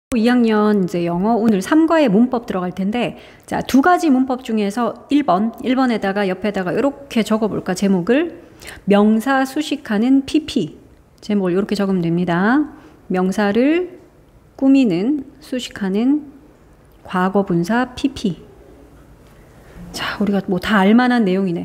2학년 이제 영어 오늘 3과의 문법 들어갈 텐데, 자, 두 가지 문법 중에서 1번에다가 옆에다가 이렇게 적어볼까? 제목을 명사 수식하는 PP 제목을 이렇게 적으면 됩니다. 명사를 꾸미는 수식하는 과거분사 PP. 자, 우리가 뭐 다 알만한 내용이네.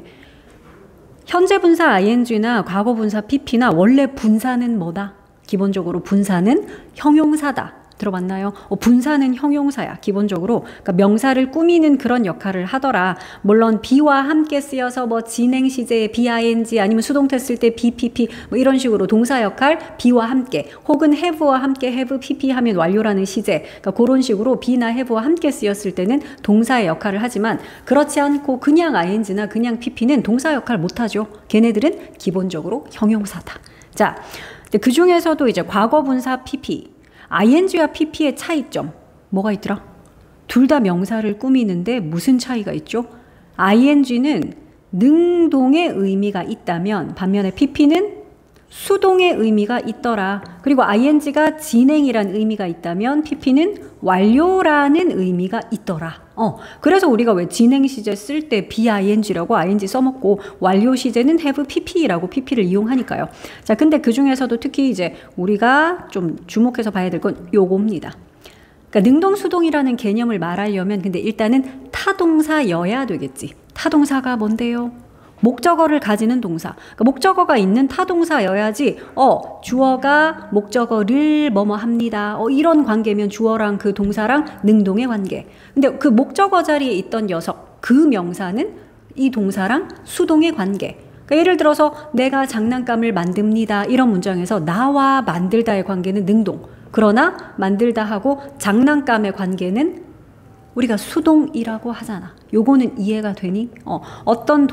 현재 분사 ing나 과거 분사 pp나 원래 분사는 뭐다? 기본적으로 분사는 형용사다. 들어봤나요? 분사는 형용사야. 기본적으로. 그러니까 명사를 꾸미는 그런 역할을 하더라. 물론 be와 함께 쓰여서 뭐 진행 시제에 be 아니면 수동태 쓸 때 be, pp 뭐 이런 식으로 동사 역할 be와 함께 혹은 have와 함께 have, pp 하면 완료라는 시제. 그러니까 그런 식으로 be나 have와 함께 쓰였을 때는 동사의 역할을 하지만 그렇지 않고 그냥 ing나 그냥 pp는 동사 역할 못하죠. 걔네들은 기본적으로 형용사다. 자, 그 중에서도 이제 과거 분사 pp ing와 pp의 차이점 뭐가 있더라? 둘 다 명사를 꾸미는데 무슨 차이가 있죠? ing는 능동의 의미가 있다면 반면에 pp는 수동의 의미가 있더라. 그리고 ing가 진행이란 의미가 있다면 pp는 완료라는 의미가 있더라. 그래서 우리가 왜 진행 시제 쓸 때 being라고 ing 써먹고 완료 시제는 have pp라고 pp를 이용하니까요. 자, 근데 그 중에서도 특히 이제 우리가 좀 주목해서 봐야 될 건 요겁니다. 그러니까 능동 수동이라는 개념을 말하려면 근데 일단은 타동사여야 되겠지. 타동사가 뭔데요? 목적어를 가지는 동사. 그러니까 목적어가 있는 타동사여야지 주어가 목적어를 뭐뭐 합니다. 이런 관계면 주어랑 그 동사랑 능동의 관계. 근데 그 목적어 자리에 있던 녀석, 그 명사는 이 동사랑 수동의 관계. 그러니까 예를 들어서 내가 장난감을 만듭니다. 이런 문장에서 나와 만들다의 관계는 능동. 그러나 만들다 하고 장난감의 관계는 우리가 수동이라고 하잖아. 요거는 이해가 되니? 어떤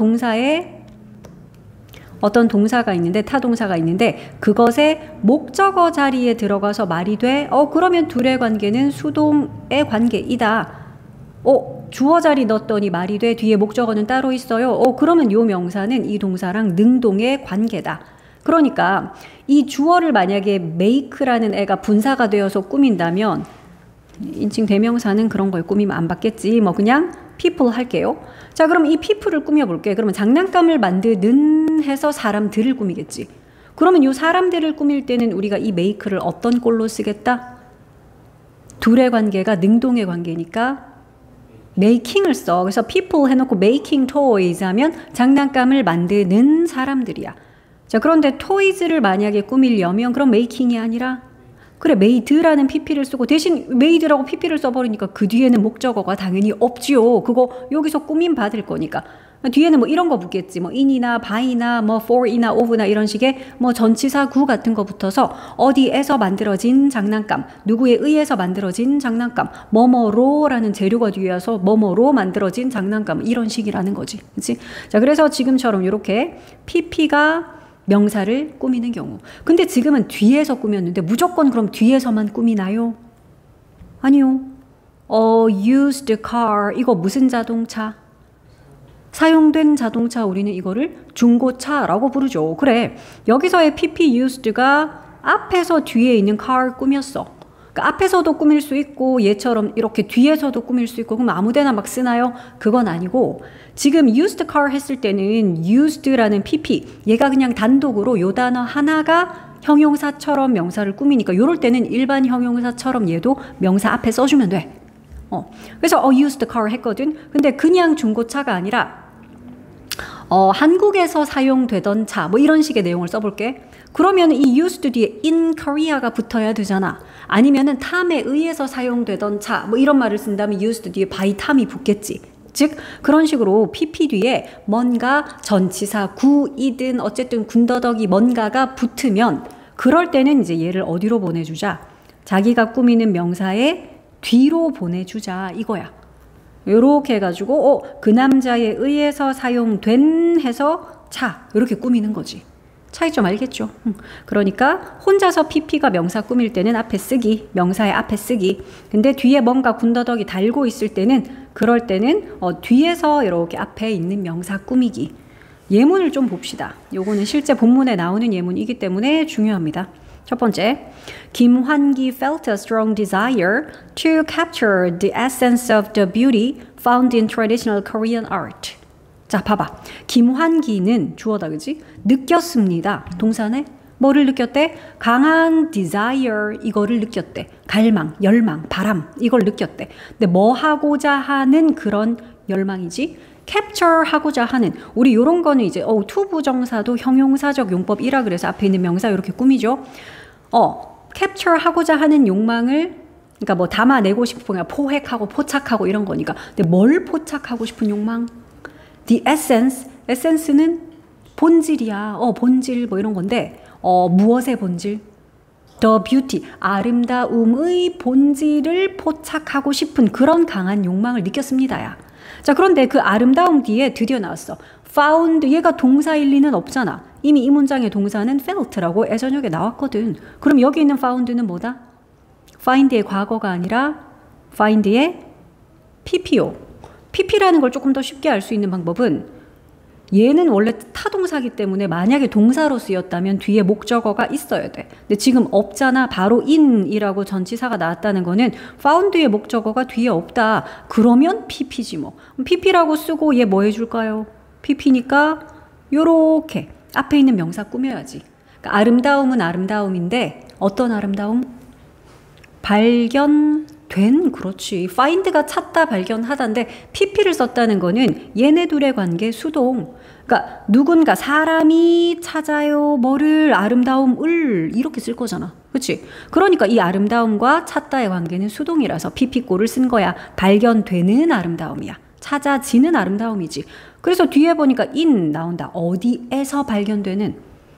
동사가 있는데, 타동사가 있는데 그것의 목적어 자리에 들어가서 말이 돼. 그러면 둘의 관계는 수동의 관계이다. 주어 자리 넣었더니 말이 돼. 뒤에 목적어는 따로 있어요. 그러면 요 명사는 이 동사랑 능동의 관계다. 그러니까 이 주어를 만약에 make라는 애가 분사가 되어서 꾸민다면 인칭 대명사는 그런 거에 꾸미면 안 받겠지. 뭐 그냥 people 할게요. 자, 그럼 이 people을 꾸며볼게. 그러면 장난감을 만드는 해서 사람들을 꾸미겠지. 그러면 이 사람들을 꾸밀 때는 우리가 이 make를 어떤 꼴로 쓰겠다? 둘의 관계가 능동의 관계니까 making을 써. 그래서 people 해놓고 making toys 하면 장난감을 만드는 사람들이야. 자, 그런데 toys를 만약에 꾸밀려면 그럼 making이 아니라 그래, made라는 pp를 쓰고 대신 made라고 pp를 써버리니까 그 뒤에는 목적어가 당연히 없지요. 그거 여기서 꾸밈 받을 거니까. 뒤에는 뭐 이런 거 붙겠지. 뭐 in이나 by나 뭐 for이나 of나 이런 식의 뭐 전치사 구 같은 거 붙어서 어디에서 만들어진 장난감, 누구에 의해서 만들어진 장난감, 뭐뭐로라는 재료가 뒤에 와서 뭐뭐로 만들어진 장난감 이런 식이라는 거지. 그치? 자, 그래서 지금처럼 이렇게 pp가 명사를 꾸미는 경우. 근데 지금은 뒤에서 꾸몄는데 무조건 그럼 뒤에서만 꾸미나요? 아니요. used car 이거 무슨 자동차? 사용된 자동차. 우리는 이거를 중고차라고 부르죠. 그래, 여기서의 pp used가 앞에서 뒤에 있는 car 꾸몄어. 그러니까 앞에서도 꾸밀 수 있고 얘처럼 이렇게 뒤에서도 꾸밀 수 있고. 그럼 아무데나 막 쓰나요? 그건 아니고 지금 used car 했을 때는 used라는 pp 얘가 그냥 단독으로 요 단어 하나가 형용사처럼 명사를 꾸미니까 요럴 때는 일반 형용사처럼 얘도 명사 앞에 써주면 돼. 그래서 used car 했거든. 근데 그냥 중고차가 아니라 한국에서 사용되던 차 뭐 이런 식의 내용을 써볼게. 그러면 이 used 뒤에 in Korea가 붙어야 되잖아. 아니면은 탐에 의해서 사용되던 차 뭐 이런 말을 쓴다면 used 뒤에 by 탐이 붙겠지. 즉 그런 식으로 pp 뒤에 뭔가 전치사 구이든 어쨌든 군더더기 뭔가가 붙으면 그럴 때는 이제 얘를 어디로 보내주자? 자기가 꾸미는 명사의 뒤로 보내주자 이거야. 요렇게 해가지고 그 남자에 의해서 사용된 해서 차 이렇게 꾸미는 거지. 차이점 알겠죠? 그러니까 혼자서 pp가 명사 꾸밀 때는 앞에 쓰기, 명사의 앞에 쓰기. 근데 뒤에 뭔가 군더더기 달고 있을 때는 그럴 때는 뒤에서 이렇게 앞에 있는 명사 꾸미기. 예문을 좀 봅시다. 요거는 실제 본문에 나오는 예문이기 때문에 중요합니다. 첫 번째, 김환기 felt a strong desire to capture the essence of the beauty found in traditional Korean art. 자, 봐봐. 김환기는 주어다, 그지? 느꼈습니다. 동사네? 뭐를 느꼈대? 강한 desire 이거를 느꼈대. 갈망, 열망, 바람 이걸 느꼈대. 근데 뭐 하고자 하는 그런 열망이지? capture 하고자 하는 우리 요런 거는 이제 투부정사도 형용사적 용법이라 그래서 앞에 있는 명사 이렇게 꾸미죠. capture 하고자 하는 욕망을 그러니까 뭐 담아내고 싶은 포획하고 포착하고 이런 거니까. 근데 뭘 포착하고 싶은 욕망? The essence, essence는 본질이야. 본질 뭐 이런 건데 무엇의 본질? The beauty, 아름다움의 본질을 포착하고 싶은 그런 강한 욕망을 느꼈습니다야. 자, 그런데 그 아름다움 뒤에 드디어 나왔어. found, 얘가 동사일 리는 없잖아. 이미 이 문장의 동사는 felt라고 예전역에 나왔거든. 그럼 여기 있는 found는 뭐다? find의 과거가 아니라 find의 PPO. PP라는 걸 조금 더 쉽게 알 수 있는 방법은 얘는 원래 타동사기 때문에 만약에 동사로 쓰였다면 뒤에 목적어가 있어야 돼. 근데 지금 없잖아. 바로 in이라고 전치사가 나왔다는 거는 found의 목적어가 뒤에 없다. 그러면 PP지 뭐. PP라고 쓰고 얘 뭐 해줄까요? PP니까 요렇게 앞에 있는 명사 꾸며야지. 그러니까 아름다움은 아름다움인데 어떤 아름다움? 발견된, 그렇지. find가 찾다 발견하다인데 pp를 썼다는 거는 얘네 둘의 관계 수동. 그러니까 누군가 사람이 찾아요 뭐를 아름다움을 이렇게 쓸 거잖아. 그렇지? 그러니까 이 아름다움과 찾다의 관계는 수동이라서 pp꼴을 쓴 거야. 발견되는 아름다움이야. 찾아지는 아름다움이지. 그래서 뒤에 보니까 in 나온다. 어디에서 발견되는?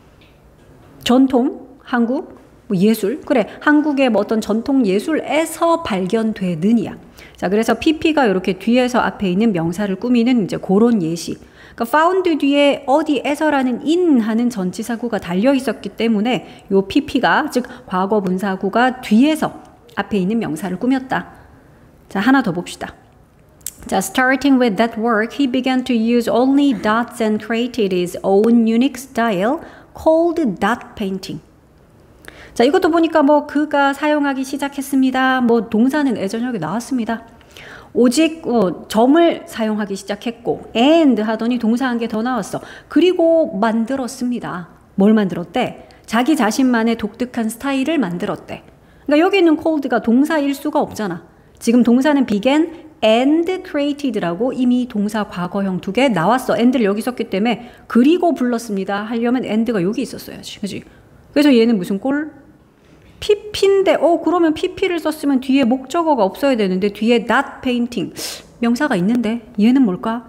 전통, 한국, 뭐 예술, 그래 한국의 뭐 어떤 전통 예술에서 발견되는이야. 자, 그래서 pp가 이렇게 뒤에서 앞에 있는 명사를 꾸미는 이제 그런 예시. 그러니까 found 뒤에 어디에서라는 in 하는 전치사구가 달려 있었기 때문에 요 pp가 즉 과거 분사구가 뒤에서 앞에 있는 명사를 꾸몄다. 자, 하나 더 봅시다. 자, starting with that work, he began to use only dots and created his own unique style called dot painting. 자, 이것도 보니까 뭐 그가 사용하기 시작했습니다. 뭐 동사는 예전역에 나왔습니다. 오직 점을 사용하기 시작했고 and 하더니 동사 한 개 더 나왔어. 그리고 만들었습니다. 뭘 만들었대? 자기 자신만의 독특한 스타일을 만들었대. 그러니까 여기 있는 cold가 동사일 수가 없잖아. 지금 동사는 began and created라고 이미 동사 과거형 두 개 나왔어. and를 여기 썼기 때문에 그리고 불렀습니다 하려면 and가 여기 있었어야지. 그지? 그래서 얘는 무슨 꼴? pp인데 그러면 pp를 썼으면 뒤에 목적어가 없어야 되는데 뒤에 that painting 명사가 있는데 얘는 뭘까?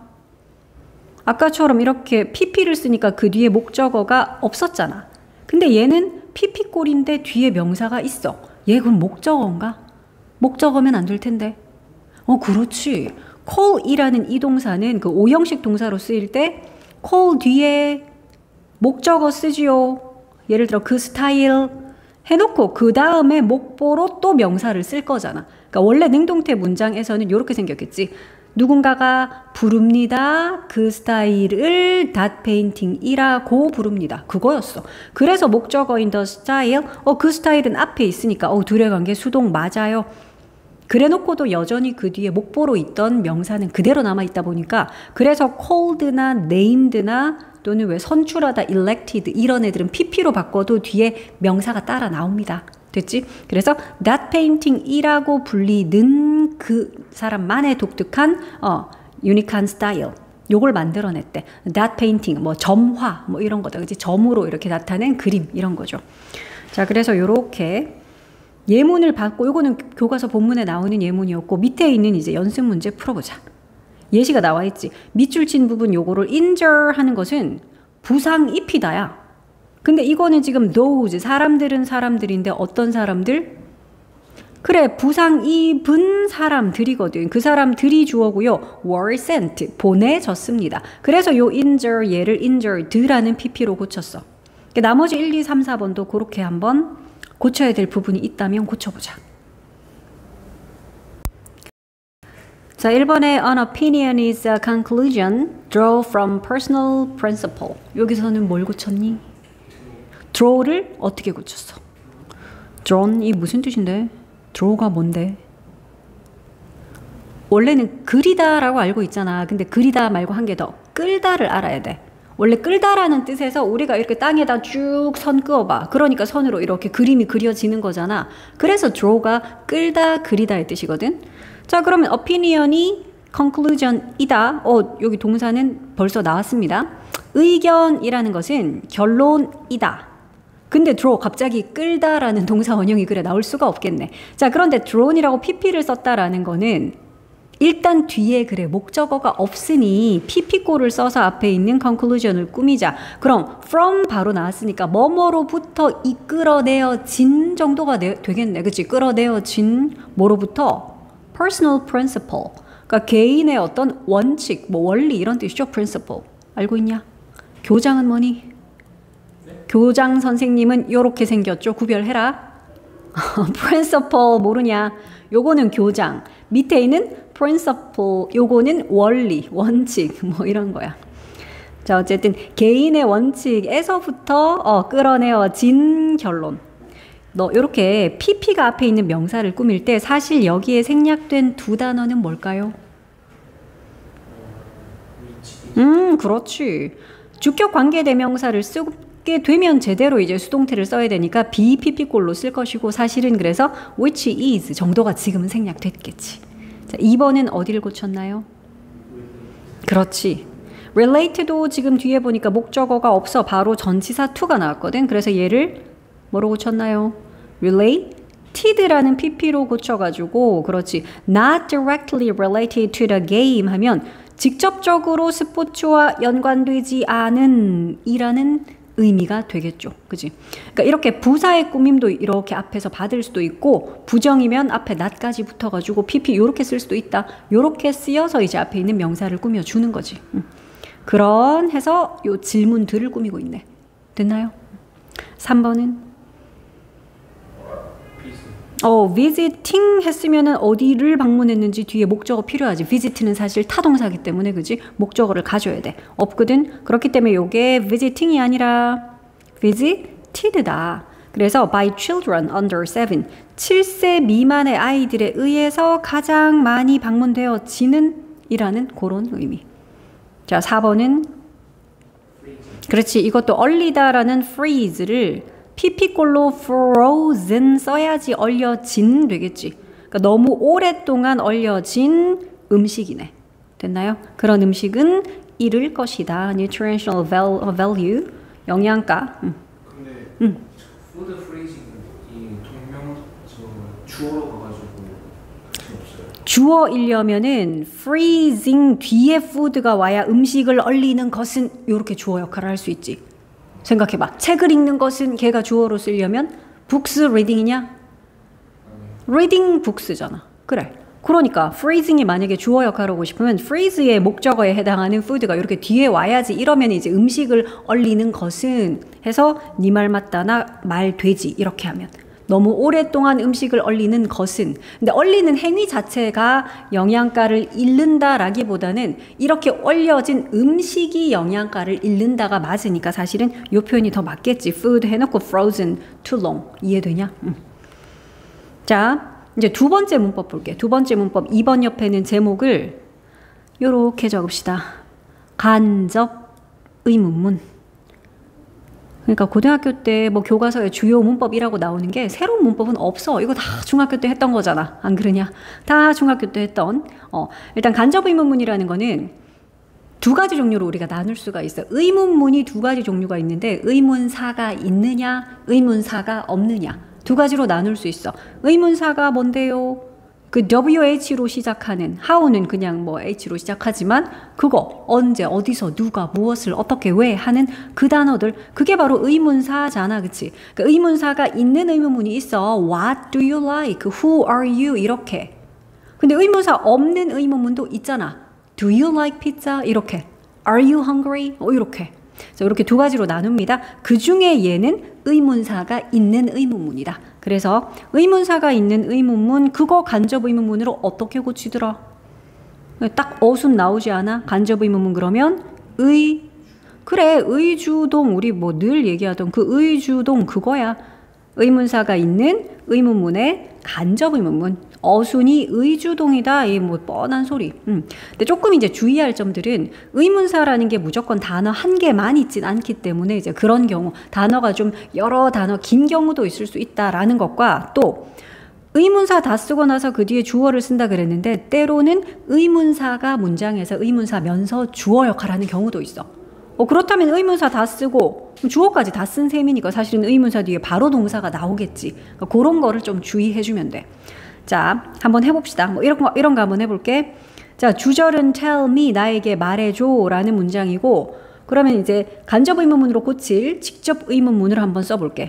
아까처럼 이렇게 pp를 쓰니까 그 뒤에 목적어가 없었잖아. 근데 얘는 pp꼴인데 뒤에 명사가 있어. 얘 그럼 목적어인가? 목적어면 안 될 텐데. 그렇지. call이라는 이 동사는 그 오형식 동사로 쓰일 때 call 뒤에 목적어 쓰지요. 예를 들어 그 스타일 해놓고 그 다음에 목보로 또 명사를 쓸 거잖아. 그러니까 원래 능동태 문장에서는 이렇게 생겼겠지. 누군가가 부릅니다. 그 스타일을 that painting이라고 부릅니다. 그거였어. 그래서 목적어인 the style, 그 스타일은 앞에 있으니까 둘의 관계 수동 맞아요. 그래놓고도 여전히 그 뒤에 목보로 있던 명사는 그대로 남아있다 보니까 그래서 called나 named나 또는 왜 선출하다, elected 이런 애들은 pp로 바꿔도 뒤에 명사가 따라 나옵니다. 됐지? 그래서 that painting이라고 불리는 그 사람만의 독특한 유니크한 스타일 요걸 만들어냈대. that painting 뭐 점화 뭐 이런 거다. 그치? 점으로 이렇게 나타낸 그림 이런 거죠. 자, 그래서 요렇게 예문을 받고 요거는 교과서 본문에 나오는 예문이었고 밑에 있는 이제 연습 문제 풀어보자. 예시가 나와 있지. 밑줄 친 부분 요거를 injure 하는 것은 부상 입히다야. 근데 이거는 지금 those 사람들은 사람들인데 어떤 사람들? 그래, 부상 입은 사람들이거든. 그 사람들이 주어고요. were sent 보내졌습니다. 그래서 요 injure 얘를 injured라는 pp로 고쳤어. 나머지 1, 2, 3, 4번도 그렇게 한번 고쳐야 될 부분이 있다면 고쳐보자. 자, 1번에 an opinion is a conclusion draw from personal principle. 여기서는 뭘 고쳤니? draw를 어떻게 고쳤어? drawn이 무슨 뜻인데? draw가 뭔데? 원래는 그리다라고 알고 있잖아. 근데 그리다 말고 한 개 더. 끌다를 알아야 돼. 원래 끌다라는 뜻에서 우리가 이렇게 땅에다 쭉 선 그어봐. 그러니까 선으로 이렇게 그림이 그려지는 거잖아. 그래서 draw가 끌다, 그리다의 뜻이거든. 자, 그러면 opinion이 conclusion이다. 여기 동사는 벌써 나왔습니다. 의견이라는 것은 결론이다. 근데 draw 갑자기 끌다라는 동사 원형이 그래 나올 수가 없겠네. 자, 그런데 drawn이라고 pp를 썼다라는 거는 일단 뒤에 그래 목적어가 없으니 pp꼴을 써서 앞에 있는 conclusion을 꾸미자. 그럼 from 바로 나왔으니까 뭐뭐로부터 이끌어내어진 정도가 되겠네. 그치? 끌어내어진 뭐로부터? personal principle. 그러니까 개인의 어떤 원칙, 뭐 원리 이런 뜻이죠. principle. 알고 있냐? 교장은 뭐니? 교장 선생님은 요렇게 생겼죠. 구별해라. principle 모르냐? 요거는 교장. 밑에 있는 principle 요거는 원리, 원칙 뭐 이런 거야. 자, 어쨌든 개인의 원칙에서부터 끌어내어진 결론. 너 요렇게 pp가 앞에 있는 명사를 꾸밀 때 사실 여기에 생략된 두 단어는 뭘까요? 그렇지. 주격 관계대명사를 쓰게 되면 제대로 이제 수동태를 써야 되니까 BPP꼴로 쓸 것이고 사실은 그래서 which is 정도가 지금은 생략됐겠지. 자, 2번은 어디를 고쳤나요? 그렇지. relate도 지금 뒤에 보니까 목적어가 없어 바로 전치사 to가 나왔거든. 그래서 얘를 뭐로 고쳤나요? related라는 pp로 고쳐가지고 그렇지. not directly related to the game 하면 직접적으로 스포츠와 연관되지 않은 이라는 의미가 되겠죠. 그지? 그러니까 이렇게 부사의 꾸밈도 이렇게 앞에서 받을 수도 있고 부정이면 앞에 not까지 붙어가지고 pp 이렇게 쓸 수도 있다. 이렇게 쓰여서 이제 앞에 있는 명사를 꾸며주는 거지. 그런 해서 요 질문들을 꾸미고 있네. 됐나요? 3번은? visiting 했으면은 어디를 방문했는지 뒤에 목적어 필요하지. visit는 사실 타동사기 때문에 그지? 목적어를 가져야 돼. 없거든? 그렇기 때문에 요게 visiting이 아니라 visited다. 그래서 by children under 7, 7세 미만의 아이들에 의해서 가장 많이 방문되어지는 이라는 그런 의미. 자, 4번은? 그렇지. 이것도 얼리다라는 phrase를 pp꼴로 frozen 써야지 얼려진 되겠지. 그러니까 너무 오랫동안 얼려진 음식이네. 됐나요? 그런 음식은 잃을 것이다. nutritional value, 영양가. 근데 food freezing 이 동명 주어로 가가지고 없어요. 주어이려면은 freezing 뒤에 food가 와야 음식을 얼리는 것은 이렇게 주어 역할을 할 수 있지. 생각해봐. 책을 읽는 것은 걔가 주어로 쓰려면 books reading이냐? reading books잖아. 그래. 그러니까 freezing이 만약에 주어 역할을 하고 싶으면 phrase의 목적어에 해당하는 food가 이렇게 뒤에 와야지. 이러면 이제 음식을 얼리는 것은 해서 네 말 맞다 나 말 되지. 이렇게 하면. 너무 오랫동안 음식을 얼리는 것은. 근데 얼리는 행위 자체가 영양가를 잃는다라기보다는 이렇게 얼려진 음식이 영양가를 잃는다가 맞으니까 사실은 이 표현이 더 맞겠지. food 해놓고 frozen too long. 이해되냐? 자, 이제 두 번째 문법 볼게. 두 번째 문법 2번 옆에는 제목을 요렇게 적읍시다. 간접 의문문. 그러니까 고등학교 때 뭐 교과서에 주요 문법이라고 나오는 게 새로운 문법은 없어. 이거 다 중학교 때 했던 거잖아. 안 그러냐? 다 중학교 때 했던. 일단 간접 의문문이라는 거는 두 가지 종류로 우리가 나눌 수가 있어. 의문문이 두 가지 종류가 있는데 의문사가 있느냐, 의문사가 없느냐. 두 가지로 나눌 수 있어. 의문사가 뭔데요? 그 WH로 시작하는, how는 그냥 뭐 H로 시작하지만 그거 언제 어디서 누가 무엇을 어떻게 왜 하는 그 단어들, 그게 바로 의문사잖아. 그치? 그 의문사가 있는 의문문이 있어. What do you like? Who are you? 이렇게. 근데 의문사 없는 의문문도 있잖아. Do you like pizza? 이렇게. Are you hungry? 이렇게. 자, 이렇게 두 가지로 나눕니다. 그 중에 얘는 의문사가 있는 의문문이다. 그래서 의문사가 있는 의문문, 그거 간접 의문문으로 어떻게 고치더라? 딱 어순 나오지 않아? 간접 의문문 그러면 그래, 의주동, 우리 뭐 늘 얘기하던 그 의주동 그거야. 의문사가 있는 의문문의 간접 의문문. 어순이 의주동이다. 이 뭐 뻔한 소리. 근데 조금 이제 주의할 점들은 의문사라는 게 무조건 단어 한 개만 있진 않기 때문에 이제 그런 경우 단어가 좀 여러 단어 긴 경우도 있을 수 있다라는 것과 또 의문사 다 쓰고 나서 그 뒤에 주어를 쓴다 그랬는데 때로는 의문사가 문장에서 의문사면서 주어 역할하는 경우도 있어. 그렇다면 의문사 다 쓰고 주어까지 다 쓴 셈이니까 사실은 의문사 뒤에 바로 동사가 나오겠지. 그러니까 그런 거를 좀 주의해주면 돼. 자, 한번 해봅시다. 뭐 이런 거 한번 해볼게. 자, 주절은 tell me, 나에게 말해줘 라는 문장이고, 그러면 이제 간접 의문문으로 고칠 직접 의문문을 한번 써볼게.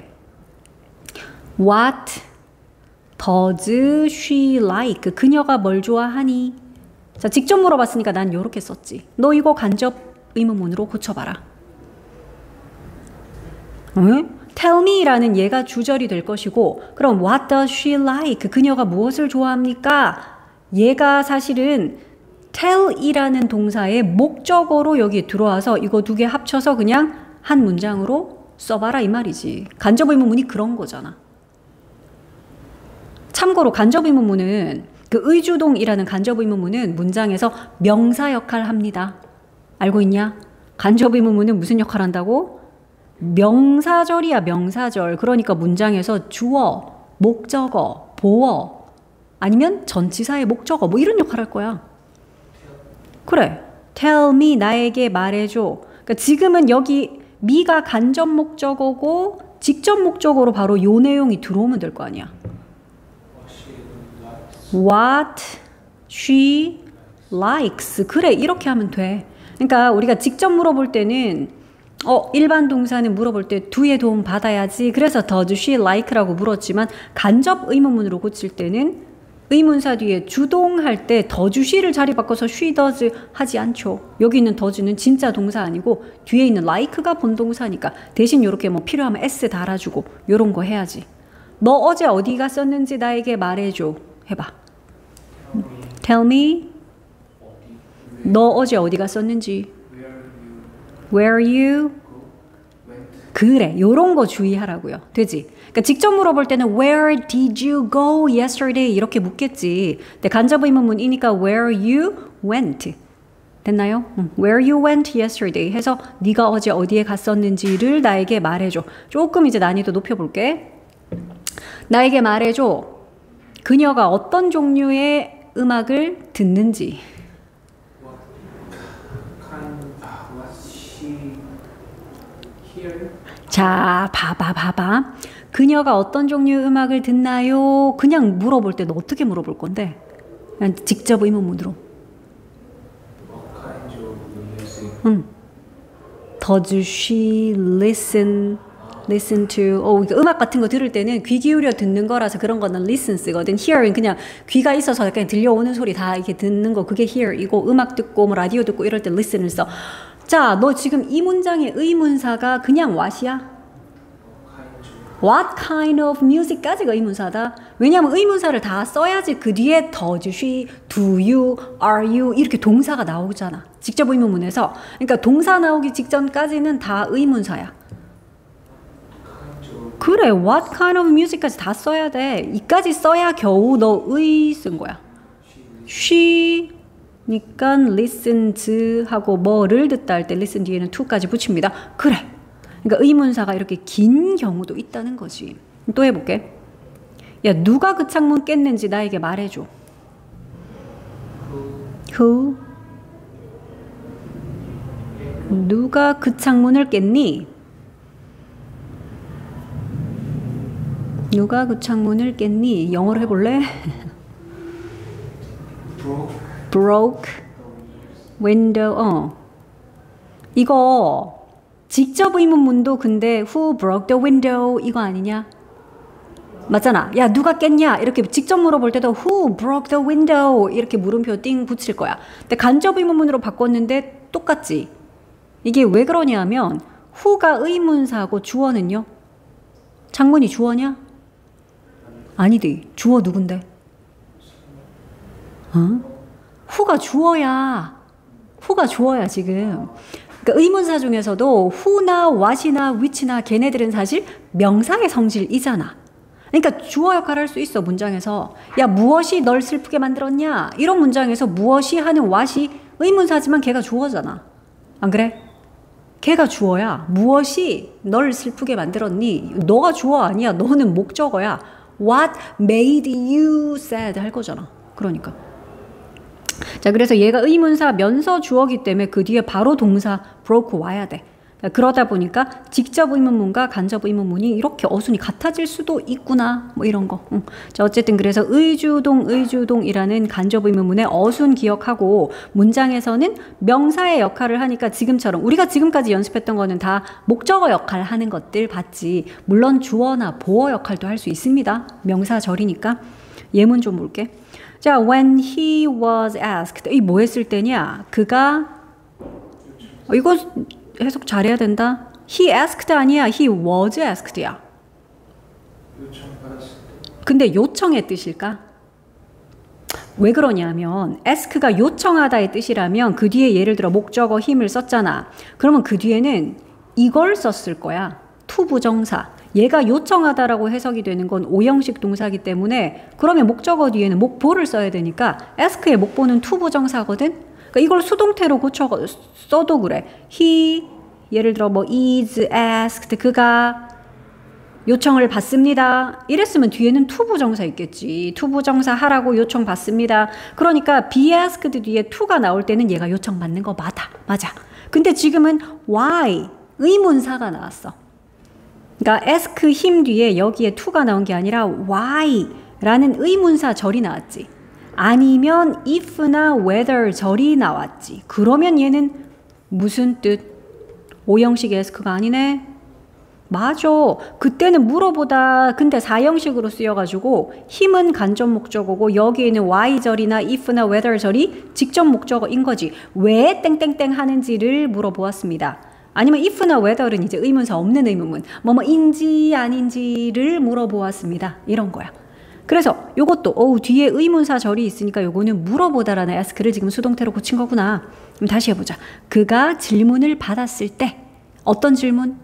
What does she like? 그녀가 뭘 좋아하니? 자, 직접 물어봤으니까 난 요렇게 썼지. 너 이거 간접 의문문으로 고쳐봐라. 응? Tell me라는 얘가 주절이 될 것이고, 그럼 what does she like? 그녀가 무엇을 좋아합니까? 얘가 사실은 tell이라는 동사의 목적어로 여기 들어와서 이거 두 개 합쳐서 그냥 한 문장으로 써봐라 이 말이지. 간접 의문문이 그런 거잖아. 참고로 간접 의문문은 그 의주동이라는 간접 의문문은 문장에서 명사 역할을 합니다. 알고 있냐? 간접 의문문은 무슨 역할 한다고? 명사절이야, 명사절. 그러니까 문장에서 주어, 목적어, 보어, 아니면 전치사의 목적어, 뭐 이런 역할 할 거야. 그래. Tell me, 나에게 말해줘. 그러니까 지금은 여기 me가 간접 목적어고 직접 목적어로 바로 요 내용이 들어오면 될 거 아니야. What she likes. 그래, 이렇게 하면 돼. 그러니까 우리가 직접 물어볼 때는 일반 동사는 물어볼 때 do의 도움 받아야지. 그래서 does she like라고 물었지만 간접 의문문으로 고칠 때는 의문사 뒤에 주동할 때 does she를 자리 바꿔서 she does 하지 않죠. 여기 있는 does는 진짜 동사 아니고 뒤에 있는 like가 본동사니까 대신 이렇게 뭐 필요하면 s 달아주고 요런 거 해야지. 너 어제 어디 갔었는지 나에게 말해줘. 해봐. Tell me. 너 어제 어디 갔었는지. Where you? 그래, 요런 거 주의하라고요. 되지? 그러니까 직접 물어볼 때는 Where did you go yesterday? 이렇게 묻겠지. 근데 간접 의문문이니까 Where you went. 됐나요? Where you went yesterday 해서 네가 어제 어디에 갔었는지를 나에게 말해줘. 조금 이제 난이도 높여볼게. 나에게 말해줘. 그녀가 어떤 종류의 음악을 듣는지. 자, 봐봐. 그녀가 어떤 종류의 음악을 듣나요? 그냥 물어볼 때 너 어떻게 물어볼 건데? 그냥 직접 의문문으로. Does she listen to? 음악 같은 거 들을 때는 귀 기울여 듣는 거라서 그런 거는 listen 쓰거든. hear은 그냥 귀가 있어서 그냥 들려오는 소리 다 이렇게 듣는 거. 그게 hear이고 음악 듣고 뭐 라디오 듣고 이럴 때 listen을 써. 자, 너 지금 이 문장의 의문사가 그냥 what이야? What kind of music까지가 의문사다. 왜냐하면 의문사를 다 써야지 그 뒤에 does she, do you, are you 이렇게 동사가 나오잖아. 직접 의문문에서. 그러니까 동사 나오기 직전까지는 다 의문사야. 그래, what kind of music까지 다 써야 돼. 이까지 써야 겨우 너 의 쓴 거야. she 니까 listens 하고 뭐를 듣다 할 때 listen 뒤에는 to까지 붙입니다. 그래. 그러니까 의문사가 이렇게 긴 경우도 있다는 거지. 또 해볼게. 야, 누가 그 창문 깼는지 나에게 말해줘. Who? 누가 그 창문을 깼니? 누가 그 창문을 깼니? 영어로 해볼래? broke window. 이거 직접 의문문도 근데 who broke the window 이거 아니냐? 맞잖아. 야, 누가 깼냐? 이렇게 직접 물어볼 때도 who broke the window 이렇게 물음표 띵 붙일 거야. 근데 간접 의문문으로 바꿨는데 똑같지. 이게 왜 그러냐면 who가 의문사고 주어는요? 창문이 주어냐? 아니지. 주어 누군데? who가 주어야. who가 주어야 지금. 그러니까 의문사 중에서도 who나 what이나 which나 걔네들은 사실 명사의 성질이잖아. 그러니까 주어 역할을 할 수 있어, 문장에서. 야, 무엇이 널 슬프게 만들었냐? 이런 문장에서 무엇이 하는 what이 의문사지만 걔가 주어잖아. 안 그래? 걔가 주어야. 무엇이 널 슬프게 만들었니? 너가 주어 아니야. 너는 목적어야. What made you sad 할 거잖아. 그러니까. 자, 그래서 얘가 의문사 면서 주어기 때문에 그 뒤에 바로 동사 broke 와야 돼. 그러다 보니까 직접 의문문과 간접 의문문이 이렇게 어순이 같아질 수도 있구나. 뭐 이런 거. 자, 어쨌든 그래서 의주동이라는 간접 의문문의 어순 기억하고 문장에서는 명사의 역할을 하니까 지금처럼 우리가 지금까지 연습했던 거는 다 목적어 역할 하는 것들 봤지. 물론 주어나 보어 역할도 할 수 있습니다. 명사절이니까. 예문 좀 볼게. 자, when he was asked. 이 뭐 했을 때냐? 그가 이거 해석 잘해야 된다. He asked 아니야. He was asked야. 요청받았을 때. 근데 요청의 뜻일까? 왜 그러냐면 ask가 요청하다의 뜻이라면 그 뒤에 예를 들어 목적어 힘을 썼잖아. 그러면 그 뒤에는 이걸 썼을 거야. to 부정사. 얘가 요청하다라고 해석이 되는 건 오형식 동사이기 때문에 그러면 목적어 뒤에는 목보를 써야 되니까 ask의 목보는 to 부정사거든. 그러니까 이걸 수동태로 고쳐 써도 그래. He 예를 들어 뭐 is asked 그가 요청을 받습니다. 이랬으면 뒤에는 to 부정사 있겠지. to 부정사 하라고 요청 받습니다. 그러니까 be asked 뒤에 to가 나올 때는 얘가 요청 받는 거 맞아. 근데 지금은 why 의문사가 나왔어. 그러니까 ask him 뒤에 여기에 to가 나온 게 아니라 why 라는 의문사 절이 나왔지. 아니면 if나 whether 절이 나왔지. 그러면 얘는 무슨 뜻? 오형식 ask가 아니네? 맞아. 그때는 물어보다 근데 사형식으로 쓰여가지고 힘은 간접 목적어고 여기에는 why 절이나 if나 whether 절이 직접 목적어인 거지. 왜 땡땡땡 하는지를 물어보았습니다. 아니면 if나 whether은 이제 의문사 없는 의문문. 뭐뭐인지 아닌지를 물어보았습니다. 이런 거야. 그래서 요것도 뒤에 의문사 절이 있으니까 요거는 물어보다라는 ask를 지금 수동태로 고친 거구나. 그럼 다시 해보자. 그가 질문을 받았을 때 어떤 질문?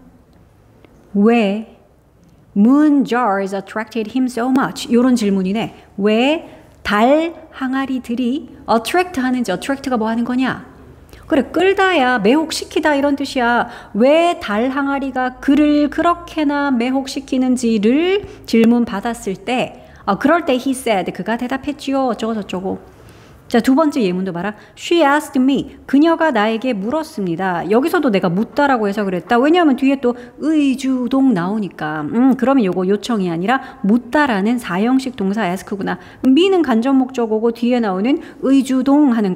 왜 moon jars attracted him so much? 이런 질문이네. 왜 달 항아리들이 attract 하는지 attract가 뭐 하는 거냐? 그래, 끌다야, 매혹시키다 이런 뜻이야. 왜 달 항아리가 그를 그렇게나 매혹시키는지를 질문 받았을 때 그럴 때 he said 그가 대답했지요. 어쩌고 저쩌고. 자, 두 번째 예문도 봐라. She asked me. 그녀가 나에게 물었습니다. 여기서도 내가 묻다라고 해석을 했다. 왜냐하면 뒤에 또 의주동 나오니까. 그러면 요거 요청이 아니라 묻다라는 사형식 동사 ask구나. me는 간접 목적어고 뒤에 나오는 의주동 하는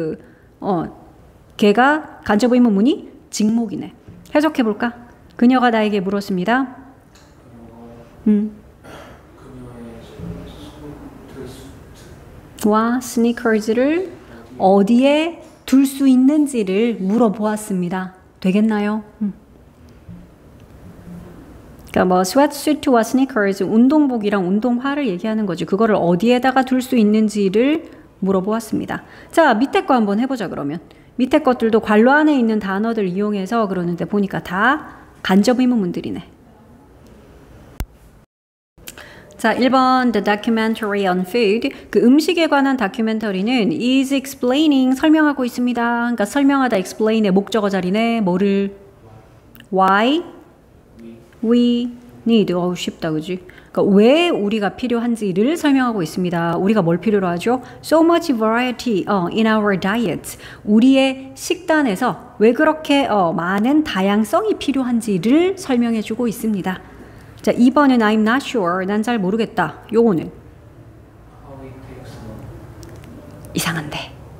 걔가 간접 의문문이 직목이네. 해석해 볼까? 그녀가 나에게 물었습니다. 와 스니커즈를 어디에 둘 수 있는지를 물어보았습니다. 되겠나요? 그러니까 뭐 스웨트슈트와 스니커즈 운동복이랑 운동화를 얘기하는 거지. 그거를 어디에다가 둘 수 있는지를 물어보았습니다. 자, 밑에 거 한번 해보자. 그러면 밑에 것들도 괄호 안에 있는 단어들 이용해서 그러는데 보니까 다 간접 의문문들이네. 자, 1번 The documentary on food. 그 음식에 관한 다큐멘터리는 is explaining 설명하고 있습니다. 그러니까 설명하다 explain의 목적어 자리네. 뭐를? Why we need. 쉽다 그지? 그러니까 왜 우리가 필요한지를 설명하고 있습니다. 우리가 뭘 필요로 하죠? So much variety in our diet. 우리의 식단에서 왜 그렇게 많은 다양성이 필요한지를 설명해 주고 있습니다. 자, 2번은 I'm not sure. 난 잘 모르겠다. 요거는 이상한데.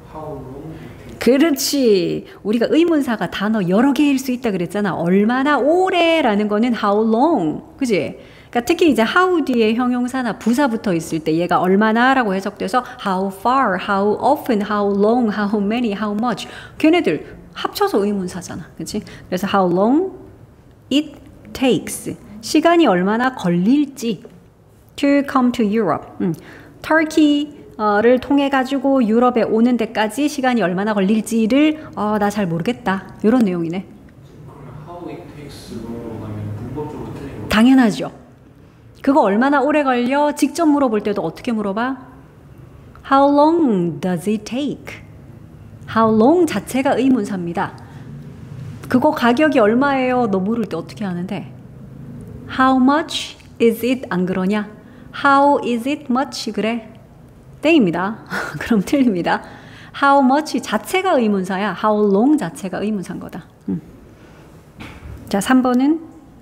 그렇지. 우리가 의문사가 단어 여러 개일 수 있다 그랬잖아. 얼마나 오래라는 거는 how long. 그지? 그러니까 특히 이제 how 뒤에 형용사나 부사 붙어 있을 때 얘가 얼마나라고 해석돼서 how far, how often, how long, how many, how much. 걔네들 합쳐서 의문사잖아. 그치? 그래서 how long it takes. 시간이 얼마나 걸릴지 to come to Europe. Turkey 를 통해 가지고 유럽에 오는 데까지 시간이 얼마나 걸릴지를 나 잘 모르겠다. 이런 내용이네. 그러면 how it takes long으로 가면 문법적으로 틀린 거. 당연하죠. 그거 얼마나 오래 걸려? 직접 물어볼 때도 어떻게 물어봐? How long does it take? How long 자체가 의문사입니다. 그거 가격이 얼마예요? 너 물을 때 어떻게 하는데? How much is it? 안 그러냐? How is it much? 그래? 땡입니다. 그럼 틀립니다. How much 자체가 의문사야. How long 자체가 의문사인 거다. 자, 3번은?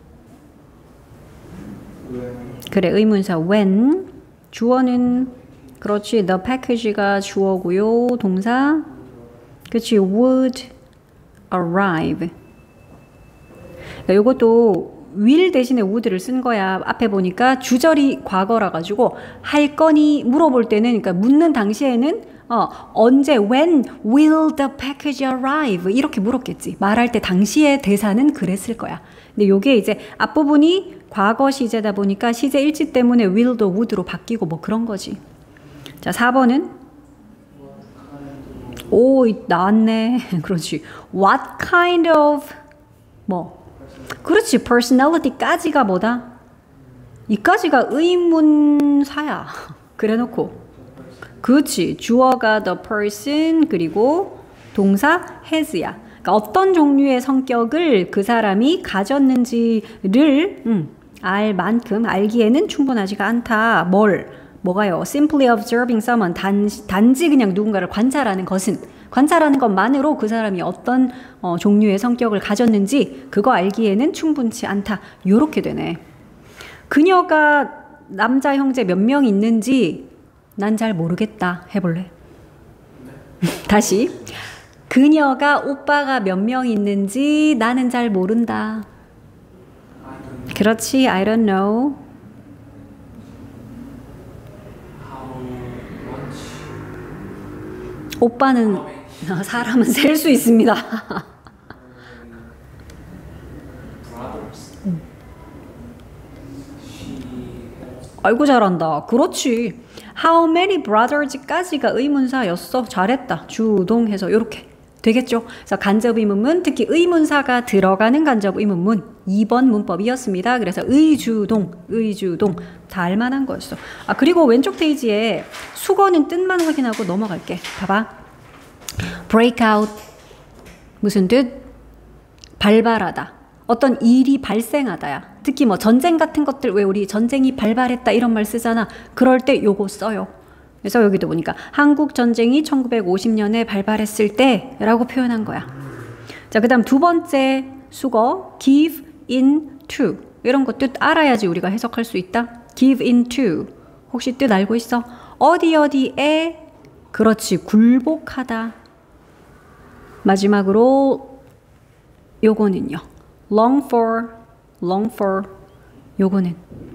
그래, 의문사 when. 주어는 그렇지. The package가 주어고요. 동사 그렇지. would arrive. 그러니까 이것도 will 대신에 would를 쓴 거야. 앞에 보니까 주절이 과거라 가지고 할 거니 물어볼 때는 그러니까 묻는 당시에는 언제 when will the package arrive 이렇게 물었겠지. 말할 때 당시의 대사는 그랬을 거야. 근데 요게 이제 앞부분이 과거 시제다 보니까 시제 일치 때문에 will도 would로 바뀌고 뭐 그런 거지. 자, 4번은 오, 나왔네. 그렇지. What kind of 뭐 그렇지. personality까지가 뭐다? 이까지가 의문사야. 그래놓고 그렇지. 주어가 the person 그리고 동사 has야. 그러니까 어떤 종류의 성격을 그 사람이 가졌는지를 알 만큼 알기에는 충분하지가 않다. 뭐가요? Simply observing someone 단지 그냥 누군가를 관찰하는 것만으로 그 사람이 어떤 종류의 성격을 가졌는지 그거 알기에는 충분치 않다. 요렇게 되네. 그녀가 남자 형제 몇 명 있는지 난 잘 모르겠다. 해볼래? 다시. 그녀가 오빠가 몇 명 있는지 나는 잘 모른다. 그렇지. I don't know. 오빠는 사람은 셀 수 있습니다. 아이고 잘한다. 그렇지. How many brothers까지가 의문사였어. 잘했다. 주동해서 이렇게 되겠죠. 그래서 간접의문문 특히 의문사가 들어가는 간접의문문 2번 문법이었습니다. 그래서 의주동 다 알만한 거였어. 그리고 왼쪽 페이지에 수거는 뜻만 확인하고 넘어갈게. 봐봐. break out 무슨 뜻? 발발하다. 어떤 일이 발생하다야. 특히 뭐 전쟁 같은 것들 왜 우리 전쟁이 발발했다 이런 말 쓰잖아. 그럴 때 요거 써요. 그래서 여기도 보니까 한국 전쟁이 1950년에 발발했을 때라고 표현한 거야. 자, 그다음 두 번째 수거 give into 이런 거 뜻 알아야지 우리가 해석할 수 있다. give into 혹시 뜻 알고 있어? 어디에 그렇지 굴복하다. 마지막으로 요거는요. long for 요거는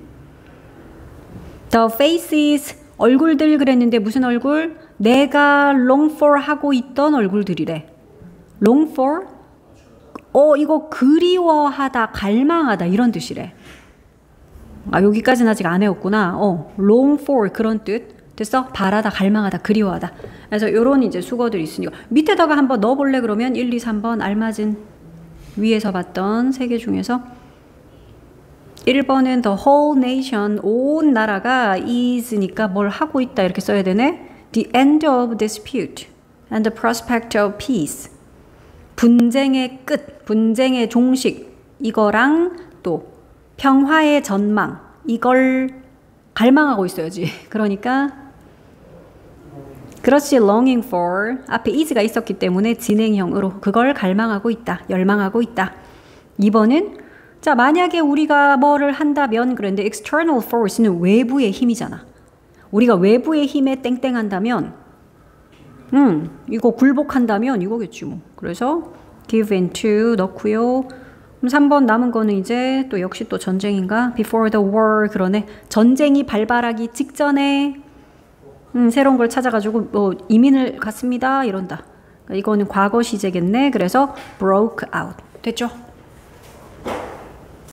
the faces 얼굴들 그랬는데 무슨 얼굴? 내가 long for 하고 있던 얼굴들이래. long for? 이거 그리워하다, 갈망하다 이런 뜻이래. 여기까지는 아직 안 해왔구나. long for 그런 뜻. 됐어? 바라다, 갈망하다, 그리워하다. 그래서 요런 이제 수거들이 있으니까 밑에다가 한번 넣어볼래 그러면 1, 2, 3번 알맞은 위에서 봤던 세 개 중에서 1번은 the whole nation, 온 나라가 is니까 뭘 하고 있다 이렇게 써야 되네. The end of dispute and the prospect of peace. 분쟁의 끝, 분쟁의 종식 이거랑 또 평화의 전망 이걸 갈망하고 있어야지. 그러니까 그렇지 longing for 앞에 is가 있었기 때문에 진행형으로 그걸 갈망하고 있다, 열망하고 있다. 2번은 자, 만약에 우리가 뭐를 한다면 그런데 external force는 외부의 힘이잖아. 우리가 외부의 힘에 땡땡한다면 이거 굴복한다면 이거겠지 뭐. 그래서 give into 넣고요. 그럼 3번 남은 거는 이제 또 역시 또 전쟁인가? before the war 그러네. 전쟁이 발발하기 직전에 새로운 걸 찾아가지고 이민을 갔습니다 이런다. 그러니까 이거는 과거 시제겠네. 그래서 broke out 됐죠?